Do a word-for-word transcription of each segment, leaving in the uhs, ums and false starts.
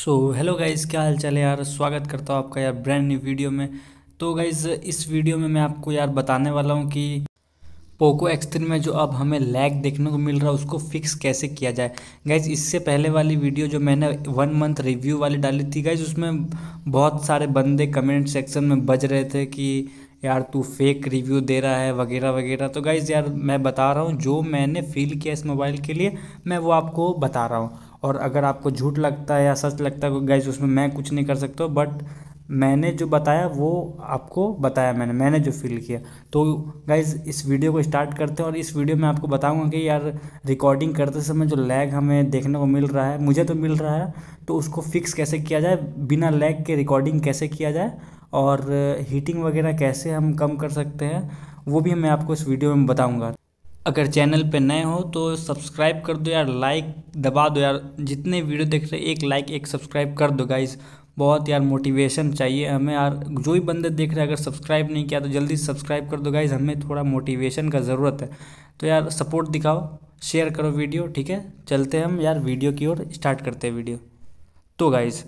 So hello guys, क्या हाल चाल है यार। स्वागत करता हूँ आपका यार ब्रांड न्यू वीडियो में। तो गाइज़ इस वीडियो में मैं आपको यार बताने वाला हूँ कि पोको एक्स थ्री में जो अब हमें लैग देखने को मिल रहा है उसको फिक्स कैसे किया जाए। गाइज़ इससे पहले वाली वीडियो जो मैंने वन मंथ रिव्यू वाली डाली थी गाइज़, उसमें बहुत सारे बंदे कमेंट सेक्शन में बज रहे थे कि यार तू फेक रिव्यू दे रहा है वगैरह वगैरह। तो गाइज़ यार मैं बता रहा हूँ जो मैंने फील किया इस मोबाइल के लिए, मैं वो आपको बता रहा हूँ। और अगर आपको झूठ लगता है या सच लगता है गाइज़, उसमें मैं कुछ नहीं कर सकता, बट मैंने जो बताया वो आपको बताया, मैंने मैंने जो फील किया। तो गाइज़ इस वीडियो को स्टार्ट करते हैं और इस वीडियो में आपको बताऊंगा कि यार रिकॉर्डिंग करते समय जो लैग हमें देखने को मिल रहा है, मुझे तो मिल रहा है, तो उसको फिक्स कैसे किया जाए, बिना लैग के रिकॉर्डिंग कैसे किया जाए और हीटिंग वगैरह कैसे हम कम कर सकते हैं, वो भी मैं आपको इस वीडियो में बताऊँगा। अगर चैनल पे नए हो तो सब्सक्राइब कर दो यार, लाइक दबा दो यार। जितने वीडियो देख रहे हैं एक लाइक एक सब्सक्राइब कर दो गाइज़। बहुत यार मोटिवेशन चाहिए हमें यार। जो भी बंदे देख रहे हैं अगर सब्सक्राइब नहीं किया तो जल्दी सब्सक्राइब कर दो गाइज़, हमें थोड़ा मोटिवेशन का ज़रूरत है। तो यार सपोर्ट दिखाओ, शेयर करो वीडियो, ठीक है। चलते हैं हम यार वीडियो की ओर, स्टार्ट करते हैं वीडियो। तो गाइज़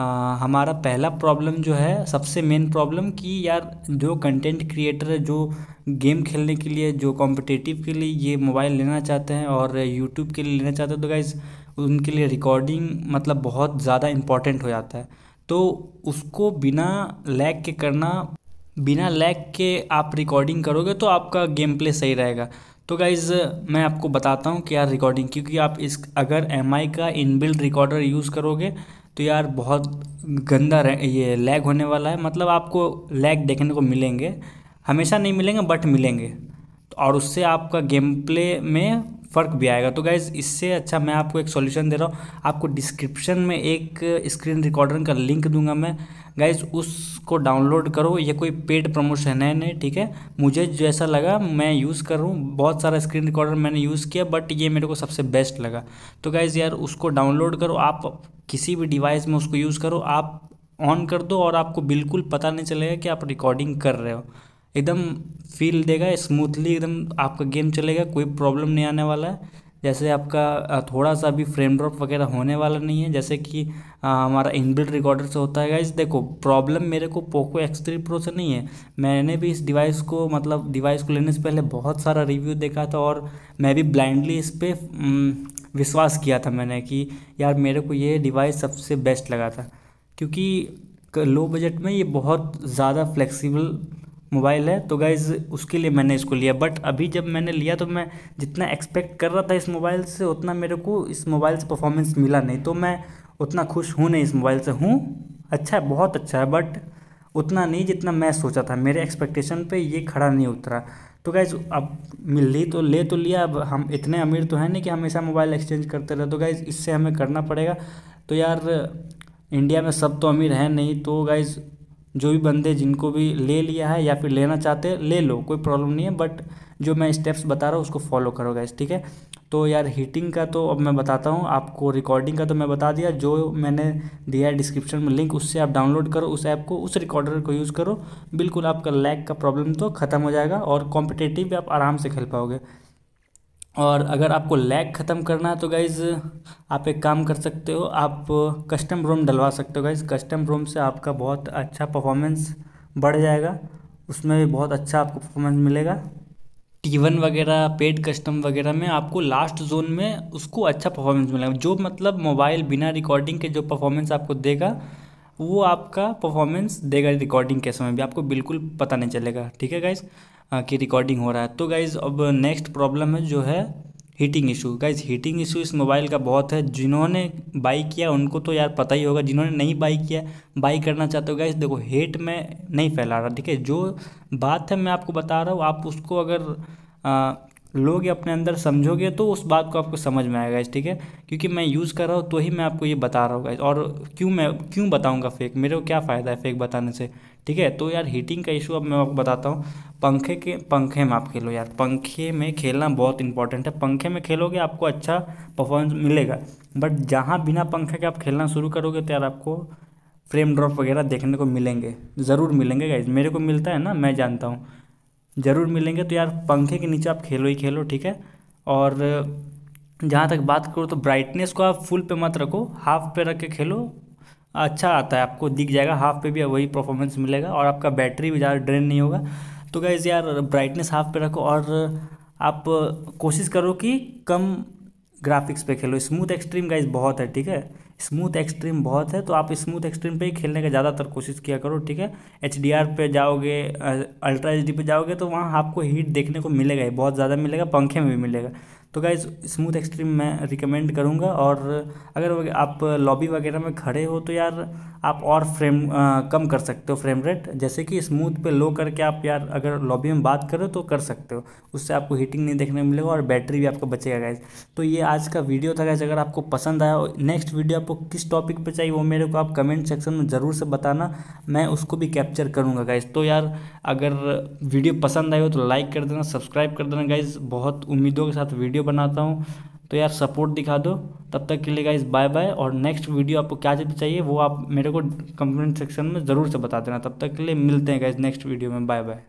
हमारा पहला प्रॉब्लम जो है, सबसे मेन प्रॉब्लम कि यार जो कंटेंट क्रिएटर है, जो गेम खेलने के लिए, जो कॉम्पिटिटिव के लिए ये मोबाइल लेना चाहते हैं और यूट्यूब के लिए लेना चाहते हैं, तो गाइज़ उनके लिए रिकॉर्डिंग मतलब बहुत ज़्यादा इम्पॉर्टेंट हो जाता है। तो उसको बिना लैग के करना, बिना लैग के आप रिकॉर्डिंग करोगे तो आपका गेम प्ले सही रहेगा। तो गाइज़ मैं आपको बताता हूँ कि यार रिकॉर्डिंग, क्योंकि आप इस अगर एम आई का इनबिल्ट रिकॉर्डर यूज़ करोगे तो यार बहुत गंदा ये लैग होने वाला है। मतलब आपको लैग देखने को मिलेंगे, हमेशा नहीं मिलेंगे बट मिलेंगे, और उससे आपका गेम प्ले में फ़र्क भी आएगा। तो गाइज़ इससे अच्छा मैं आपको एक सॉल्यूशन दे रहा हूँ, आपको डिस्क्रिप्शन में एक स्क्रीन रिकॉर्डर का लिंक दूंगा मैं। गाइज़ उसको डाउनलोड करो, ये कोई पेड प्रमोशन है नहीं, ठीक है। मुझे जैसा लगा मैं यूज़ कर रहा हूँ, बहुत सारा स्क्रीन रिकॉर्डर मैंने यूज़ किया बट ये मेरे को सबसे बेस्ट लगा। तो गाइज़ यार उसको डाउनलोड करो, आप किसी भी डिवाइस में उसको यूज़ करो, आप ऑन कर दो और आपको बिल्कुल पता नहीं चलेगा कि आप रिकॉर्डिंग कर रहे हो। एकदम फील देगा स्मूथली, एकदम आपका गेम चलेगा, कोई प्रॉब्लम नहीं आने वाला है। जैसे आपका अ, थोड़ा सा भी फ्रेम ड्रॉप वगैरह होने वाला नहीं है, जैसे कि अ, हमारा इनबिल्ट रिकॉर्डर से होता है। गाइस देखो प्रॉब्लम मेरे को पोको एक्स थ्री प्रो से नहीं है। मैंने भी इस डिवाइस को, मतलब डिवाइस को लेने से पहले बहुत सारा रिव्यू देखा था और मैं भी ब्लाइंडली इस पर विश्वास किया था मैंने कि यार मेरे को ये डिवाइस सबसे बेस्ट लगा था, क्योंकि लो बजट में ये बहुत ज़्यादा फ्लेक्सिबल मोबाइल है। तो गाइज़ उसके लिए मैंने इसको लिया, बट अभी जब मैंने लिया तो मैं जितना एक्सपेक्ट कर रहा था इस मोबाइल से, उतना मेरे को इस मोबाइल से परफॉर्मेंस मिला नहीं। तो मैं उतना खुश हूँ नहीं इस मोबाइल से। हूँ, अच्छा है, बहुत अच्छा है, बट उतना नहीं जितना मैं सोचा था। मेरे एक्सपेक्टेशन पे ये खड़ा नहीं उतरा। तो गाइज़ अब मिल ली तो ले तो लिया, अब हम इतने अमीर तो हैं नहीं कि हमेशा मोबाइल एक्सचेंज करते रहे। तो गाइज़ इससे हमें करना पड़ेगा। तो यार इंडिया में सब तो अमीर हैं नहीं, तो गाइज़ जो भी बंदे जिनको भी ले लिया है या फिर लेना चाहते हैं ले लो, कोई प्रॉब्लम नहीं है, बट जो मैं स्टेप्स बता रहा हूँ उसको फॉलो करो गाइस, ठीक है। तो यार हीटिंग का तो अब मैं बताता हूँ आपको, रिकॉर्डिंग का तो मैं बता दिया, जो मैंने दिया है डिस्क्रिप्शन में लिंक, उससे आप डाउनलोड करो उस ऐप को, उस रिकॉर्डर को यूज़ करो, बिल्कुल आपका लैग का प्रॉब्लम तो ख़त्म हो जाएगा और कॉम्पिटेटिव भी आप आराम से खेल पाओगे। और अगर आपको लैग ख़त्म करना है तो गाइज़ आप एक काम कर सकते हो, आप कस्टम रोम डलवा सकते हो गाइज़। कस्टम रोम से आपका बहुत अच्छा परफॉर्मेंस बढ़ जाएगा, उसमें भी बहुत अच्छा आपको परफॉर्मेंस मिलेगा। टी वन वगैरह पेड कस्टम वगैरह में आपको लास्ट जोन में उसको अच्छा परफॉर्मेंस मिलेगा, जो मतलब मोबाइल बिना रिकॉर्डिंग के जो परफॉर्मेंस आपको देगा वो आपका परफॉर्मेंस देगा रिकॉर्डिंग के समय भी, आपको बिल्कुल पता नहीं चलेगा, ठीक है गाइज़, कि रिकॉर्डिंग हो रहा है। तो गाइज़ अब नेक्स्ट प्रॉब्लम है जो है heating issue. Guys heating issue इस मोबाइल का बहुत है, जिन्होंने बाई किया उनको तो यार पता ही होगा, जिन्होंने नहीं बाई किया, बाई करना चाहते हो गाइज़, देखो हेट में नहीं फैला रहा, ठीक है। जो बात है मैं आपको बता रहा हूँ, आप उसको अगर आ, लोगे अपने अंदर, समझोगे तो उस बात को आपको समझ में आएगा, ठीक है। क्योंकि मैं यूज़ कर रहा हूँ तो ही मैं आपको ये बता रहा हूँ गाइस, और क्यों मैं क्यों बताऊँगा फेक, मेरे को क्या फ़ायदा है फेक बताने से, ठीक है। तो यार हीटिंग का इशू अब मैं आपको बताता हूँ। पंखे के पंखे में आप खेलो यार, पंखे में खेलना बहुत इंपॉर्टेंट है। पंखे में खेलोगे आपको अच्छा परफॉर्मेंस मिलेगा, बट जहाँ बिना पंखे के आप खेलना शुरू करोगे तो यार आपको फ्रेम ड्रॉप वगैरह देखने को मिलेंगे, ज़रूर मिलेंगे गाइज, मेरे को मिलता है ना, मैं जानता हूँ, ज़रूर मिलेंगे। तो यार पंखे के नीचे आप खेलो ही खेलो, ठीक है। और जहाँ तक बात करो तो ब्राइटनेस को आप फुल पे मत रखो, हाफ पे रख के खेलो, अच्छा आता है, आपको दिख जाएगा, हाफ पे भी वही परफॉर्मेंस मिलेगा और आपका बैटरी भी ज़्यादा ड्रेन नहीं होगा। तो गाइज़ यार ब्राइटनेस हाफ पे रखो और आप कोशिश करो कि कम ग्राफिक्स पे खेलो। स्मूथ एक्सट्रीम गाइज बहुत है, ठीक है, स्मूथ एक्सट्रीम बहुत है, तो आप स्मूथ एक्सट्रीम पे ही खेलने का ज़्यादातर कोशिश किया करो, ठीक है। एच डी आर पे जाओगे, अल्ट्रा एच डी पे जाओगे तो वहाँ आपको हीट देखने को मिलेगा ही, बहुत ज़्यादा मिलेगा, पंखे में भी मिलेगा। तो गाइज स्मूथ एक्सट्रीम मैं रिकमेंड करूँगा। और अगर आप लॉबी वगैरह में खड़े हो तो यार आप और फ्रेम आ, कम कर सकते हो फ्रेम रेट, जैसे कि स्मूथ पे लो करके आप यार अगर लॉबी में बात करो तो कर सकते हो, उससे आपको हीटिंग नहीं देखने को मिलेगा और बैटरी भी आपका बचेगा गाइज। तो ये आज का वीडियो था गाइज, अगर आपको पसंद आया, नेक्स्ट वीडियो आपको किस टॉपिक पे चाहिए वो मेरे को आप कमेंट सेक्शन में ज़रूर से बताना, मैं उसको भी कैप्चर करूँगा गाइज। तो यार अगर वीडियो पसंद आई हो तो लाइक कर देना, सब्सक्राइब कर देना गाइज, बहुत उम्मीदों के साथ वीडियो बनाता हूँ, तो यार सपोर्ट दिखा दो। तब तक के लिए गाइज बाय बाय, और नेक्स्ट वीडियो आपको क्या चीज़ चाहिए वो आप मेरे को कमेंट सेक्शन में ज़रूर से बता देना। तब तक के लिए मिलते हैं गाइज नेक्स्ट वीडियो में, बाय बाय।